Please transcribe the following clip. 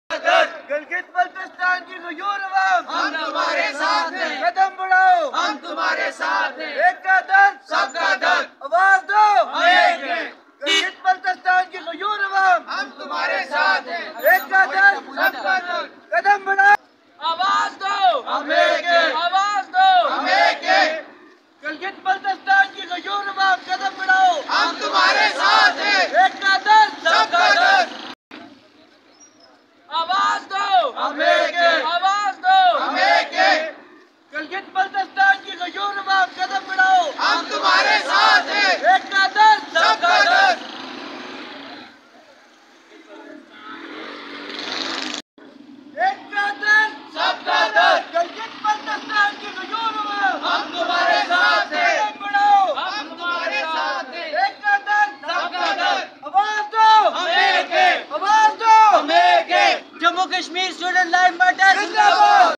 गिलगित बल्तिस्तान की ग़यूर अवाम हम तुम्हारे साथ हैं, कदम बढ़ाओ हम तुम्हारे साथ हैं, एक का दर्द सबका दर्द, आवाज दो हम एक हैं, गिलगित बल्तिस्तान की ग़यूर अवाम हम तुम्हारे साथ हैं, एक का दर्द सबका दर्द, कदम बढ़ाओ आवाज दो, हम एक हैं, आवाज दो, हम एक हैं, गिलगित बल्तिस्तान की ग़यूर अवाम कदम बढ़ाओ हम तुम्हारे साथ हैं, एक का दर्द सबका दर्द, आवाज दो, हम एक हैं आवाज दो, हम एक हैं, गिलगित बल्तिस्तान की ग़यूर अवाम कदम बढ़ाओ हम तुम्हारे साथ हैं, एक का दर्द सबका दर्द, एक का दर्द सबका दर्द, गिलगित बल्तिस्तान की ग़यूर अवाम हम तुम्हारे साथ हैं, कदम बढ़ाओ हम तुम्हारे साथ हैं, एक का दर्द सबका दर्द, आवाज दो हम एक हैं, आवाज दो हम एक हैं, Jammu Kashmir student life matter